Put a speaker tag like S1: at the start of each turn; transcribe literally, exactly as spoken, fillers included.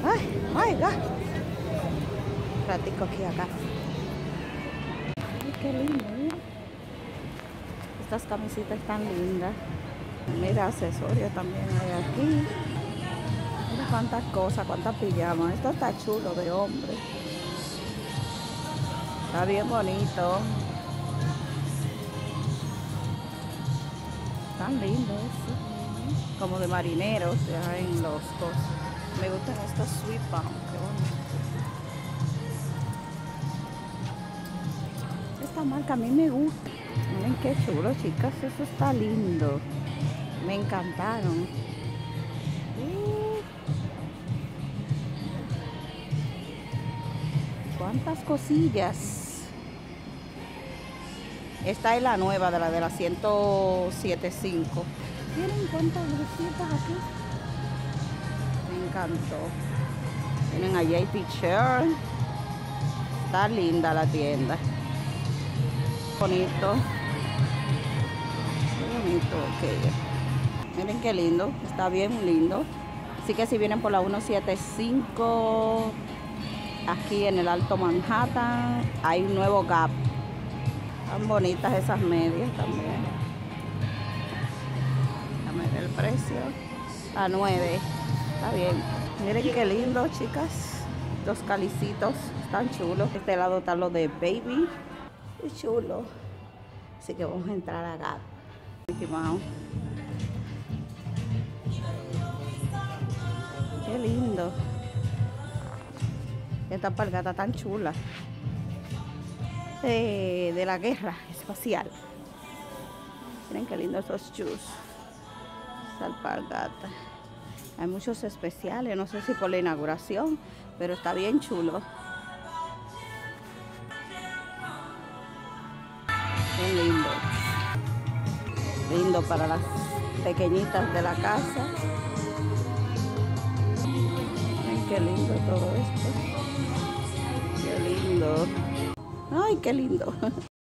S1: Ay, my God. Ratico aquí acá. Ay, qué lindo, mira. Estas camisitas están lindas. Mira, accesorios también hay aquí. Mira cuántas cosas, cuántas pijamas. Esto está chulo de hombre. Está bien bonito. Tan lindo eso. Como de marineros, ya en los cosas. Me gustan estos sweet palm. Qué bonito. Esta marca a mí me gusta. Miren qué chulo, chicas. Eso está lindo. Me encantaron. Uh, cuántas cosillas. Esta es la nueva de la de la ciento siete punto cinco. Miren cuántas blusitas aquí. Me encantó. Tienen a J P Shirt. Está linda la tienda. Bonito. Qué bonito, ok. Miren qué lindo. Está bien lindo. Así que si vienen por la ciento setenta y cinco, aquí en el Alto Manhattan, hay un nuevo Gap. Están bonitas esas medias también. Déjame ver el precio. A nueve. Está bien. Miren qué lindo, chicas. Los calicitos están chulos. Este lado están los de Baby. Qué chulo. Así que vamos a entrar a Gap. Mickey Mouse. Qué lindo. Esta alpargata tan chula. De, de la guerra espacial. Miren qué lindo esos shoes. Esta alpargata. Hay muchos especiales, no sé si por la inauguración, pero está bien chulo. Bien lindo. Lindo para las pequeñitas de la casa. Miren qué lindo todo esto. Qué lindo. Ay, qué lindo.